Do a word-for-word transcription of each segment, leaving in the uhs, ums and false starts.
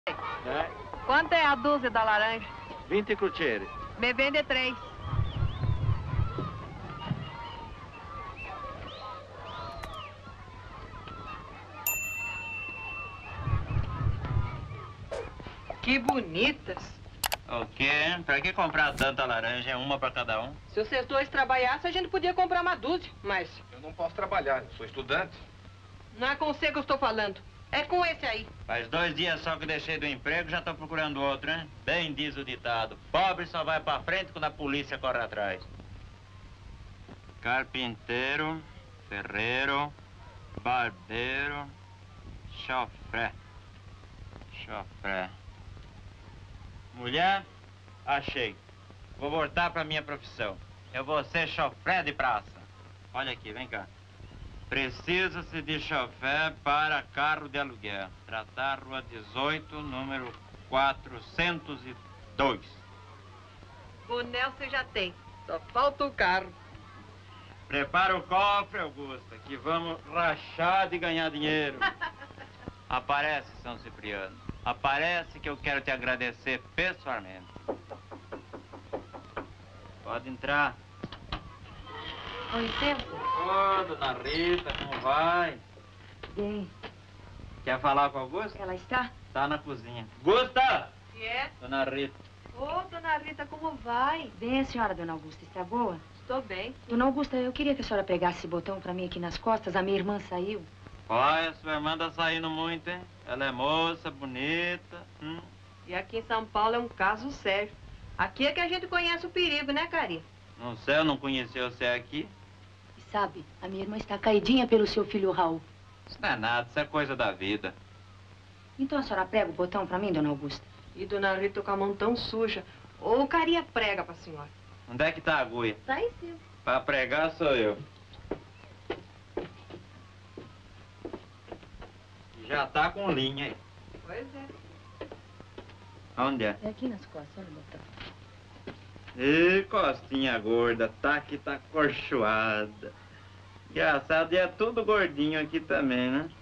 É. Quanto é a dúzia da laranja? vinte crutieri. Me vende três. Que bonitas. O quê? Pra que comprar tanta laranja? Uma pra cada um? Se vocês dois trabalhassem, a gente podia comprar uma dúzia, mas... Eu não posso trabalhar, eu sou estudante. Não é com você que eu estou falando. É com esse aí. Faz dois dias só que eu deixei do emprego, já tô procurando outro, hein? Bem diz o ditado. Pobre só vai pra frente quando a polícia corre atrás. Carpinteiro, ferreiro, barbeiro, chofré. Chofré. Mulher, achei. Vou voltar pra minha profissão. Eu vou ser chofré de praça. Olha aqui, vem cá. Precisa-se de chofé para carro de aluguel. Tratar Rua dezoito, número quatrocentos e dois. Boné você já tem. Só falta o carro. Prepara o cofre, Augusta, que vamos rachar de ganhar dinheiro. Aparece, São Cipriano. Aparece que eu quero te agradecer pessoalmente. Pode entrar. Com licença. Ô, dona Rita, como vai? Bem. Quer falar com a Augusta? Ela está? Tá na cozinha. Gusta! Que é? Dona Rita. Ô, dona Rita, como vai? Bem, a senhora, dona Augusta, está boa? Estou bem. Dona Augusta, eu queria que a senhora pegasse esse botão pra mim aqui nas costas. A minha irmã saiu. Pai, a sua irmã tá saindo muito, hein? Ela é moça, bonita. Hum. E aqui em São Paulo é um caso sério. Aqui é que a gente conhece o perigo, né, Carinha? Não sei, eu não conheci você aqui. E sabe, a minha irmã está caidinha pelo seu filho Raul. Isso não é nada, isso é coisa da vida. Então a senhora prega o botão pra mim, dona Augusta? E dona Rita com a mão tão suja. Ou o Carinha prega pra senhora. Onde é que tá a agulha? Tá em cima. Pra pregar sou eu. Já tá com linha aí. Pois é. Onde é? É aqui nas costas, olha o botão. Ê, costinha gorda, tá que tá corchoada. Engraçado, e é tudo gordinho aqui também, né?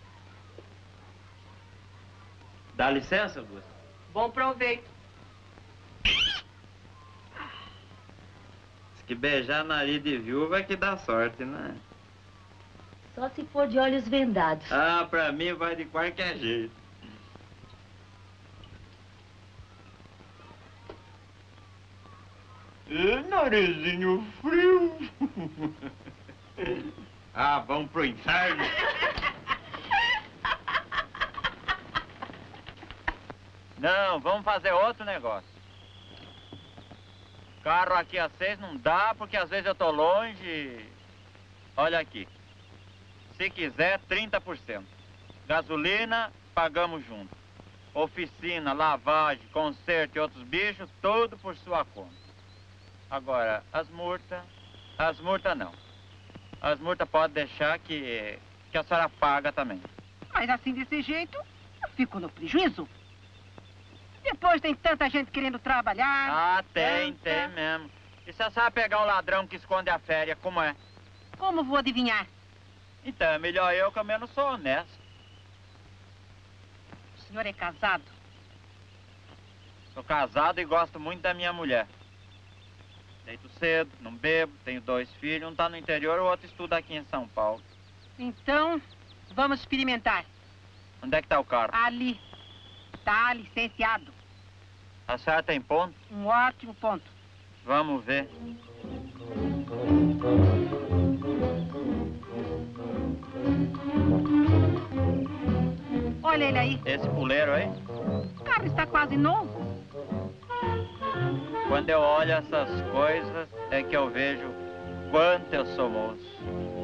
Dá licença, Augusto? Bom proveito. Diz que beijar nariz de viúva é que dá sorte, né? Só se for de olhos vendados. Ah, pra mim vai de qualquer jeito. Ê, narizinho frio. Ah, vamos pro inferno. Não, vamos fazer outro negócio. Carro aqui a seis não dá, porque às vezes eu tô longe. Olha aqui. Se quiser, trinta por cento. Gasolina, pagamos junto. Oficina, lavagem, conserto e outros bichos, tudo por sua conta. Agora, as multas... As multas não. As multas pode deixar que, que a senhora paga também. Mas assim, desse jeito, eu fico no prejuízo. Depois tem tanta gente querendo trabalhar. Ah, tem, tanta... tem mesmo. E se a senhora pegar um ladrão que esconde a férias, como é? Como vou adivinhar? Então, é melhor eu que eu menos sou honesto. O senhor é casado? Sou casado e gosto muito da minha mulher. Deito cedo, não bebo, tenho dois filhos. Um tá no interior, o outro estuda aqui em São Paulo. Então, vamos experimentar. Onde é que tá o carro? Ali. Tá licenciado. A senhora tem ponto? Um ótimo ponto. Vamos ver. Olha ele aí. Esse puleiro aí? O carro está quase novo. Quando eu olho essas coisas, é que eu vejo quanto eu sou moço.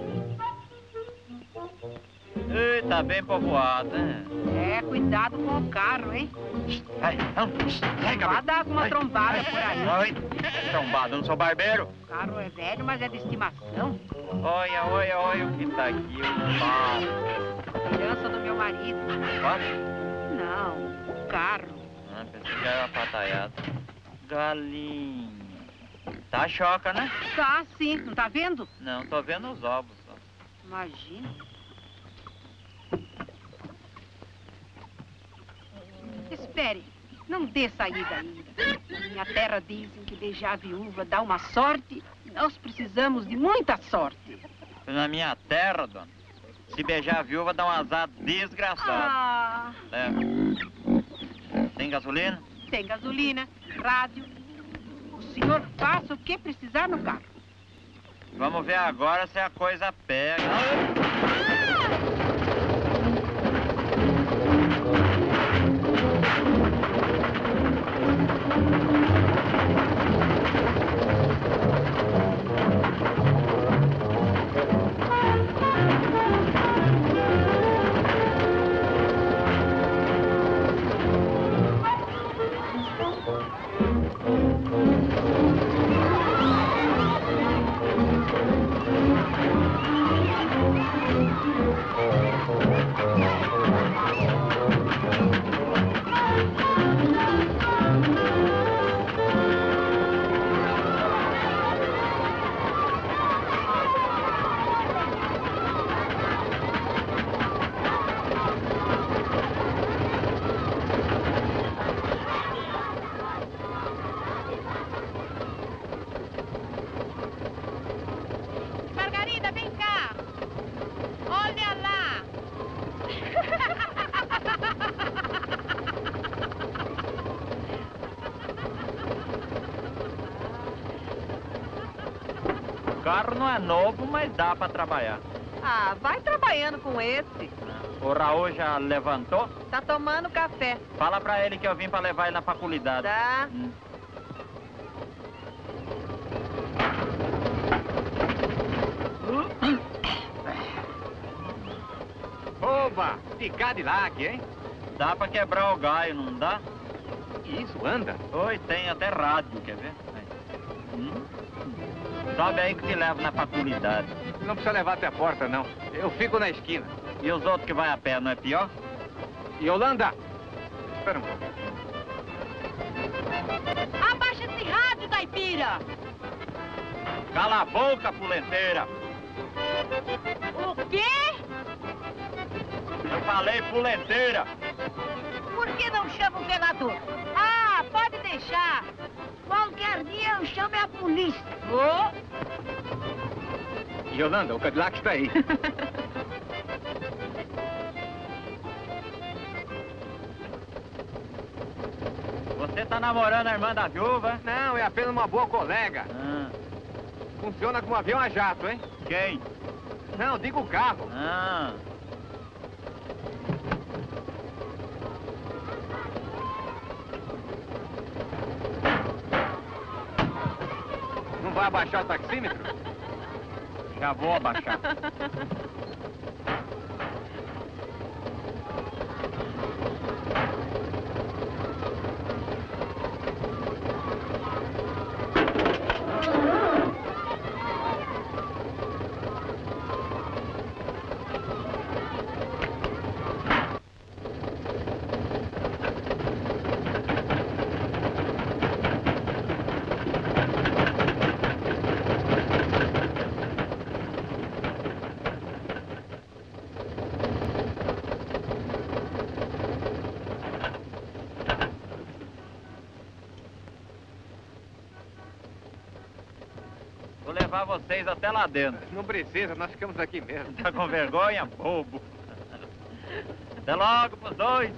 Ei, tá bem povoado, né? É, cuidado com o carro, hein? Vai, não, vai, Vai dar uma vai, trombada vai, por aí. vai. É trombada, eu não sou barbeiro. O carro é velho, mas é de estimação. Olha, olha, olha o que tá aqui, o carro. Criança do meu marido. Quanto? Não, o carro. Ah, pensei que era uma pataiada. Galinha. Tá choca, né? Tá, sim. Não tá vendo? Não, tô vendo os ovos só. Imagina. Espere, não dê saída ainda. Na minha terra dizem que beijar a viúva dá uma sorte e nós precisamos de muita sorte. Na minha terra, dona, se beijar a viúva dá um azar desgraçado. Ah, É. Tem gasolina? tem gasolina, rádio. O senhor faça o que precisar no carro. Vamos ver agora se a coisa pega. Margarida, vem cá. Olha lá. O carro não é novo, mas dá pra trabalhar. Ah, vai trabalhando com esse. O Raul já levantou? Tá tomando café, Fala pra ele que eu vim pra levar ele na faculdade. tá? Hum. Oba! De Cadillac, hein? Dá pra quebrar o galho, não dá? Isso, anda. Oi, tem até rádio, quer ver? Aí. Hum. Sobe aí que te levo na faculdade. Não precisa levar até a porta, não. Eu fico na esquina. E os outros que vai a pé, não é pior? Yolanda! Espera um pouco. Abaixa esse rádio, caipira. Cala a boca, puleteira! O quê? Eu falei puleteira! Por que não chama o velador? Ah, pode deixar. Qualquer dia eu chamo a polícia. Ô! Yolanda, o Cadillac está aí. Você tá namorando a irmã da viúva? Não, é apenas uma boa colega. Ah, Funciona como avião a jato, hein? quem? Não, digo o carro. Ah, Não vai abaixar o taxímetro? já vou abaixar. Vou levar vocês até lá dentro. Não precisa, nós ficamos aqui mesmo. Tá com vergonha, bobo? Até logo pros dois.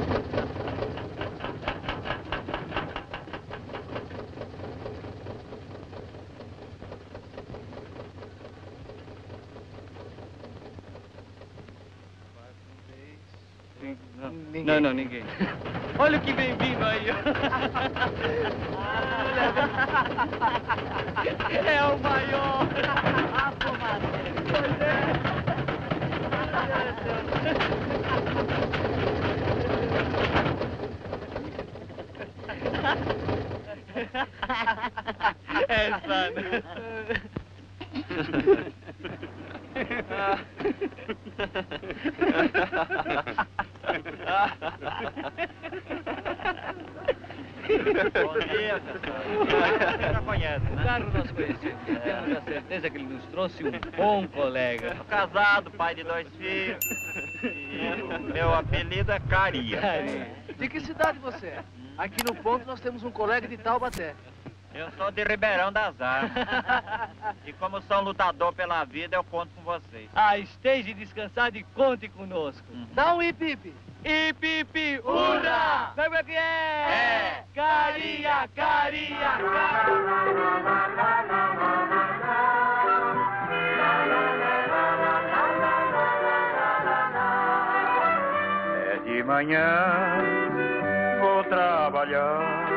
Não, não, ninguém. Olha o que vem vindo aí. É o maior. Essa, né? Bom dia, você já conhece, O né? carro nós conhecemos. Temos a certeza que ele nos trouxe um bom colega. Sou casado, pai de dois filhos. E meu apelido é Caria. Carinha. De que cidade você é? Aqui no ponto nós temos um colega de Taubaté. Eu sou de Ribeirão das Artes. E como sou lutador pela vida, eu conto com vocês. Ah, esteja descansado e conte conosco. Uhum. Dá um hip-hip. Hip, hip, hurra! Sabe o que é? É. Carinha, carinha, É de manhã, vou trabalhar.